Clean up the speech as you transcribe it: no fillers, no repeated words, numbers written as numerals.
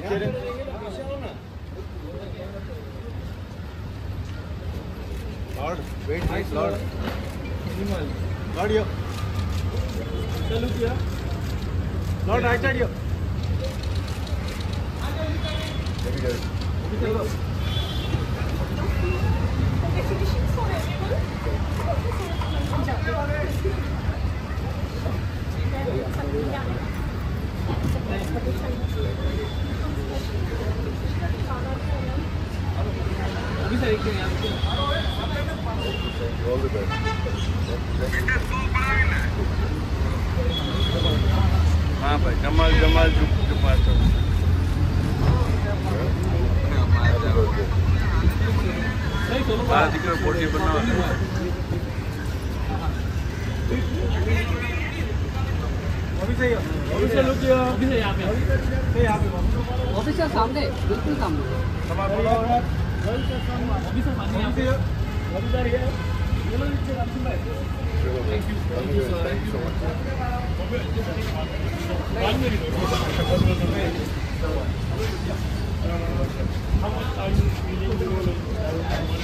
Lord, wait, Lord. Lord, here. Look here. Lord, right side here. Let me go. Exhibitions for All the best. हाँ भाई जमाल जमाल जो पास है बाहर दिख रहा पोर्टी बनना अभी से लुक किया अभी से यहाँ पे ऑफिस के सामने बिल्कुल सामने अभी से Thank you so much. How much are you willing to